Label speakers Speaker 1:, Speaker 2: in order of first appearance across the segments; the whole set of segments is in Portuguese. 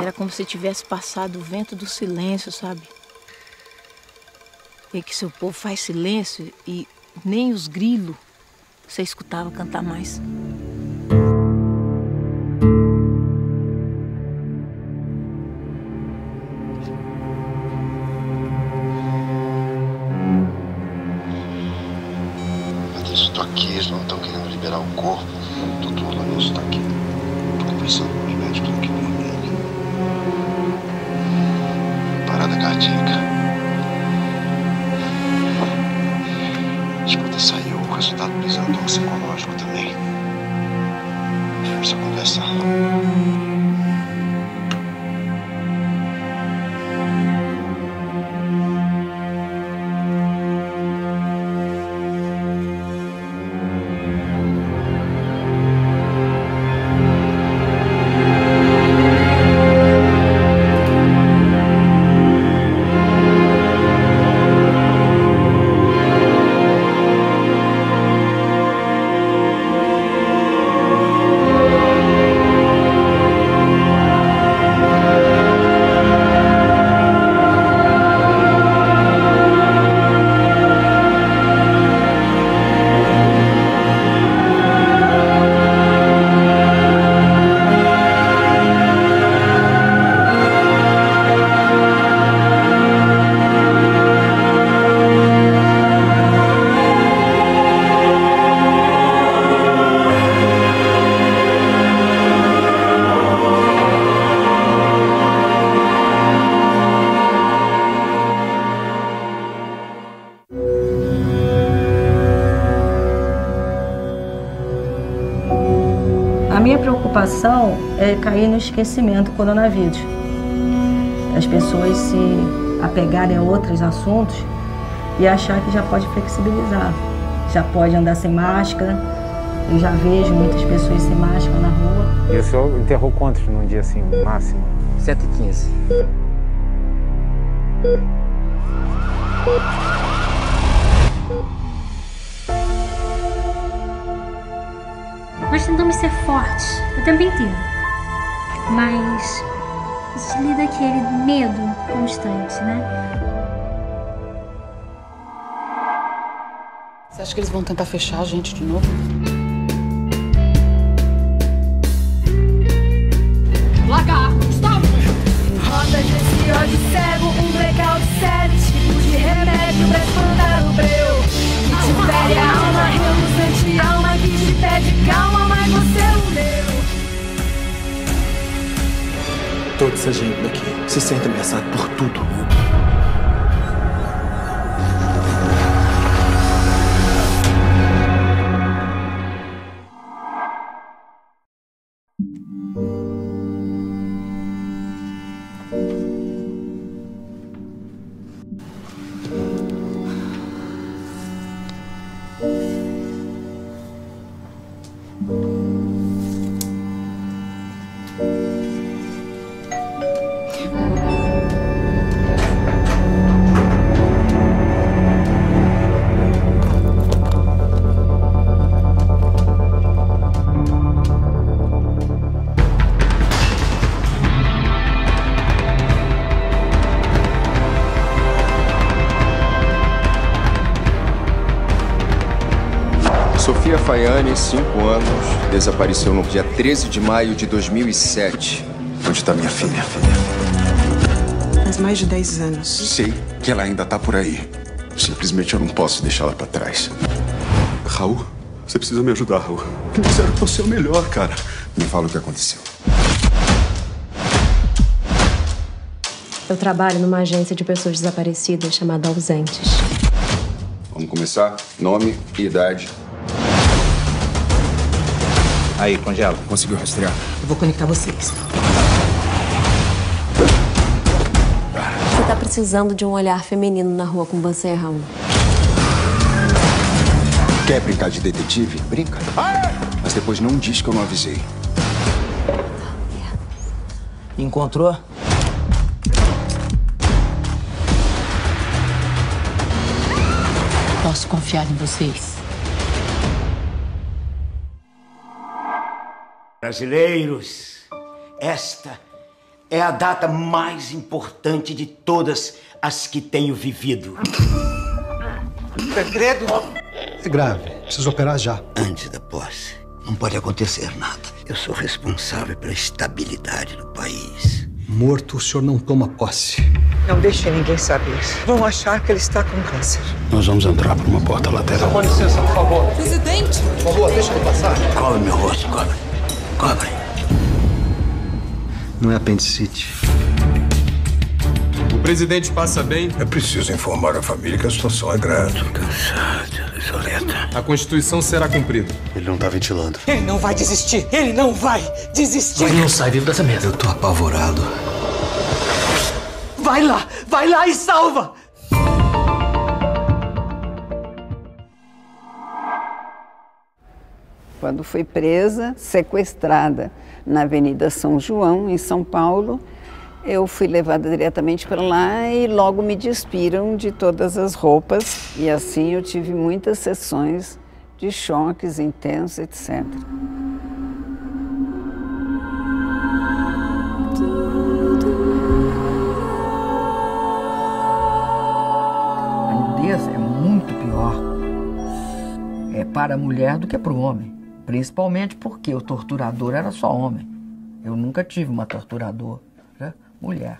Speaker 1: Era como se tivesse passado o vento do silêncio, sabe? E que seu povo faz silêncio e nem os grilos você escutava cantar mais.
Speaker 2: Patrícia, eu tô aqui, eles não estão querendo liberar o corpo. Doutor Lourenço tá aqui. Tô conversando com os médicos aqui por dentro. Parada cardíaca. Escuta, saiu o resultado do exame toxicológico também. Precisa conversar.
Speaker 3: A minha preocupação é cair no esquecimento do coronavírus. As pessoas se apegarem a outros assuntos e achar que já pode flexibilizar, já pode andar sem máscara. Eu já vejo muitas pessoas sem máscara na rua.
Speaker 4: E o senhor enterrou quantos num dia assim, máximo?
Speaker 5: 115.
Speaker 6: Nós tentamos ser fortes o tempo inteiro, mas a gente lida aquele medo constante, né?
Speaker 7: Você acha que eles vão tentar fechar a gente de novo?
Speaker 8: Lagarto, stop! Rodas desse ódio cego, um blackout, 7 tipos de remédio pra espantar o breu. Que te fere a alma, reluzente alma que te pede calma, mas você não leu.
Speaker 9: Toda essa gente daqui se sente ameaçada por tudo.
Speaker 10: Sofia Faiane, 5 anos, desapareceu no dia 13 de maio de 2007.
Speaker 9: Onde está minha filha?
Speaker 11: Faz mais de 10 anos.
Speaker 9: Sei que ela ainda tá por aí. Simplesmente eu não posso deixá-la pra trás. Raul, você precisa me ajudar, Raul. Me disseram que você é o melhor, cara.
Speaker 10: Me fala o que aconteceu.
Speaker 12: Eu trabalho numa agência de pessoas desaparecidas chamada Ausentes.
Speaker 10: Vamos começar? Nome e idade.
Speaker 5: Aí, congela.
Speaker 10: Conseguiu rastrear?
Speaker 7: Eu vou conectar vocês.
Speaker 12: Você tá precisando de um olhar feminino na rua com você, Raul.
Speaker 10: Quer brincar de detetive? Brinca. Mas depois não diz que eu não avisei.
Speaker 5: Encontrou?
Speaker 7: Posso confiar em vocês?
Speaker 13: Brasileiros, esta é a data mais importante de todas as que tenho vivido.
Speaker 14: Credo! É grave. Preciso operar já.
Speaker 13: Antes da posse, não pode acontecer nada. Eu sou responsável pela estabilidade do país.
Speaker 14: Morto, o senhor não toma posse.
Speaker 11: Não deixe ninguém saber. Vão achar que ele está com câncer.
Speaker 9: Nós vamos entrar por uma porta lateral.
Speaker 14: Com licença, por favor.
Speaker 11: Presidente!
Speaker 14: Por favor, deixa ele passar.
Speaker 13: Cobre meu rosto, cobre. Cobre.
Speaker 14: Não é apendicite.
Speaker 10: O presidente passa bem?
Speaker 9: É preciso informar a família que a situação é grave.
Speaker 13: Tô cansado, Soleta.
Speaker 10: A Constituição será cumprida.
Speaker 9: Ele não tá ventilando.
Speaker 11: Ele não vai desistir! Ele não vai desistir!
Speaker 5: Ele não sai vivo dessa merda.
Speaker 14: Eu tô apavorado.
Speaker 11: Vai lá e salva!
Speaker 15: Quando fui presa, sequestrada na Avenida São João, em São Paulo, eu fui levada diretamente para lá e logo me despiram de todas as roupas. E assim eu tive muitas sessões de choques intensos, etc.
Speaker 16: A nudez é muito pior para a mulher do que para o homem. Principalmente porque o torturador era só homem. Eu nunca tive uma torturadora mulher.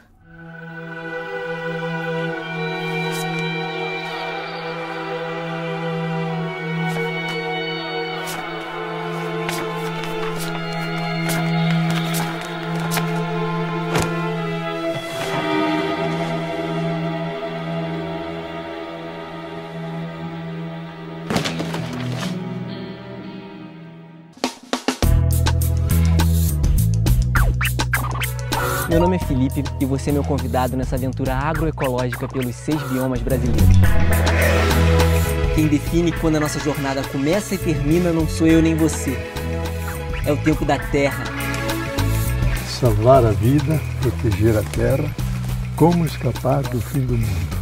Speaker 17: Meu nome é Felipe e você é meu convidado nessa aventura agroecológica pelos 6 biomas brasileiros. Quem define quando a nossa jornada começa e termina não sou eu nem você. É o tempo da terra.
Speaker 18: Salvar a vida, proteger a terra, como escapar do fim do mundo.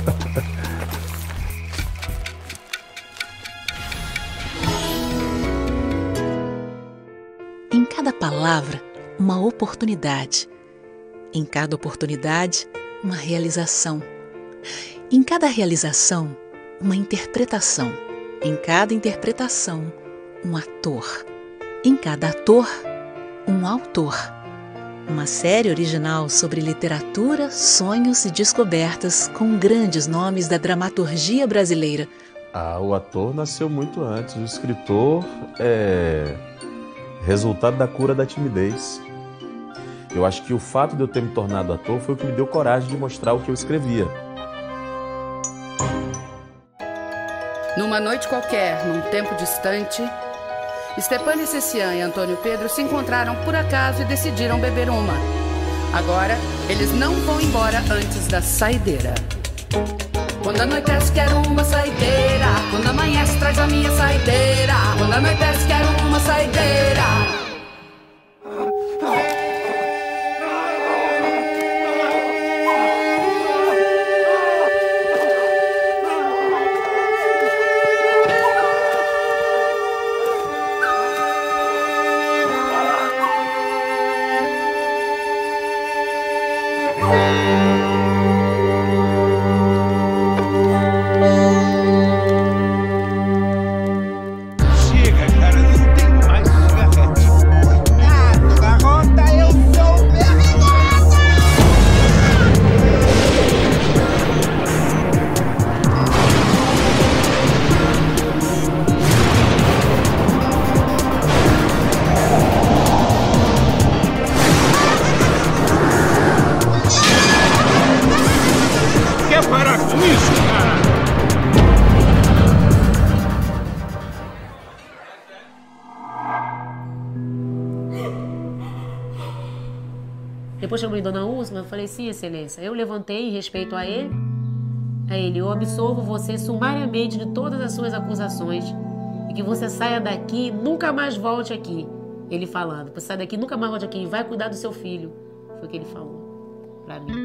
Speaker 19: Em cada palavra, uma oportunidade. Em cada oportunidade, uma realização. Em cada realização, uma interpretação. Em cada interpretação, um ator. Em cada ator, um autor. Uma série original sobre literatura, sonhos e descobertas com grandes nomes da dramaturgia brasileira.
Speaker 20: O ator nasceu muito antes. O escritor é resultado da cura da timidez. Eu acho que o fato de eu ter me tornado ator foi o que me deu coragem de mostrar o que eu escrevia.
Speaker 7: Numa noite qualquer, num tempo distante, Stepânia Cecian e Antônio Pedro se encontraram por acaso e decidiram beber uma. Agora, eles não vão embora antes da saideira. Quando anoitece, quero uma saideira. Quando amanhece, traz a minha saideira. Quando anoitece, quero uma saideira.
Speaker 21: Depois chamei Dona Úrsula, eu falei, sim, excelência. Eu levantei em respeito a ele. A ele, eu absolvo você sumariamente de todas as suas acusações e que você saia daqui e nunca mais volte aqui. Ele falando, você sai daqui nunca mais volte aqui e vai cuidar do seu filho. Foi o que ele falou pra mim.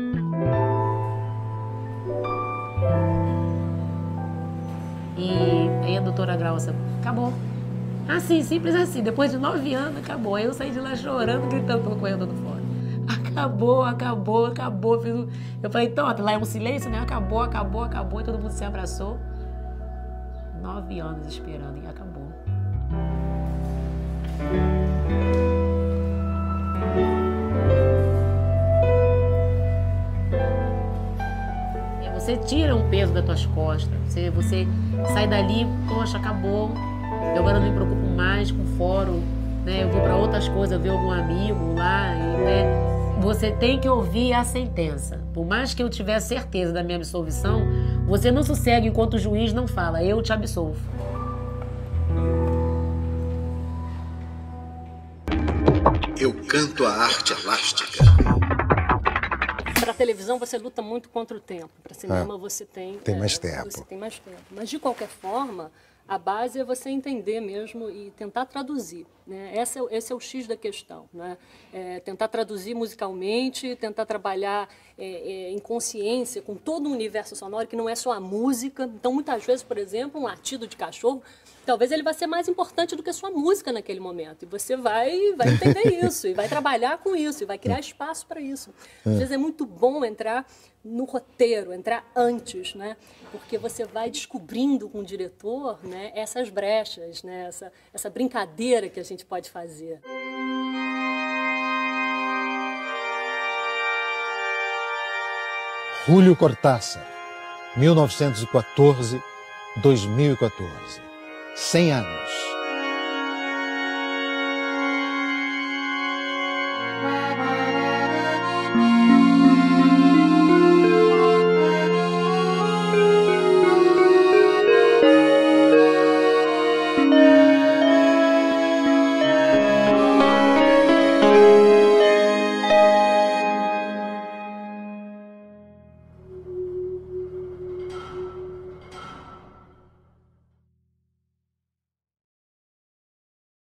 Speaker 21: E aí a doutora Glaucia, acabou. Assim, simples assim. Depois de 9 anos, acabou. Aí eu saí de lá chorando, gritando pelo corredor do fora. acabou. Eu falei, então, lá é um silêncio, né? Acabou. E todo mundo se abraçou. 9 anos esperando e acabou. Você tira um peso das tuas costas. Você sai dali, poxa, acabou. Eu agora não me preocupo mais com o fórum, né? Eu vou para outras coisas, ver algum amigo lá, né? Você tem que ouvir a sentença. Por mais que eu tiver certeza da minha absolvição, você não sossega enquanto o juiz não fala, eu te absolvo.
Speaker 2: Eu canto a arte elástica.
Speaker 1: Para televisão você luta muito contra o tempo. Para cinema você tem
Speaker 22: mais tempo.
Speaker 1: Você tem mais tempo. Mas de qualquer forma, a base é você entender mesmo e tentar traduzir, né? Esse é o X da questão, né? Tentar traduzir musicalmente, tentar trabalhar em consciência com todo o universo sonoro, que não é só a música. Então, muitas vezes, por exemplo, um latido de cachorro, talvez ele vai ser mais importante do que a sua música naquele momento. E você vai entender isso, e vai trabalhar com isso, e vai criar espaço para isso. Às vezes é muito bom entrar no roteiro, entrar antes, né? Porque você vai descobrindo com o diretor, né, essas brechas, né, essa brincadeira que a gente pode fazer.
Speaker 22: Julio Cortázar, 1914-2014. 100 anos.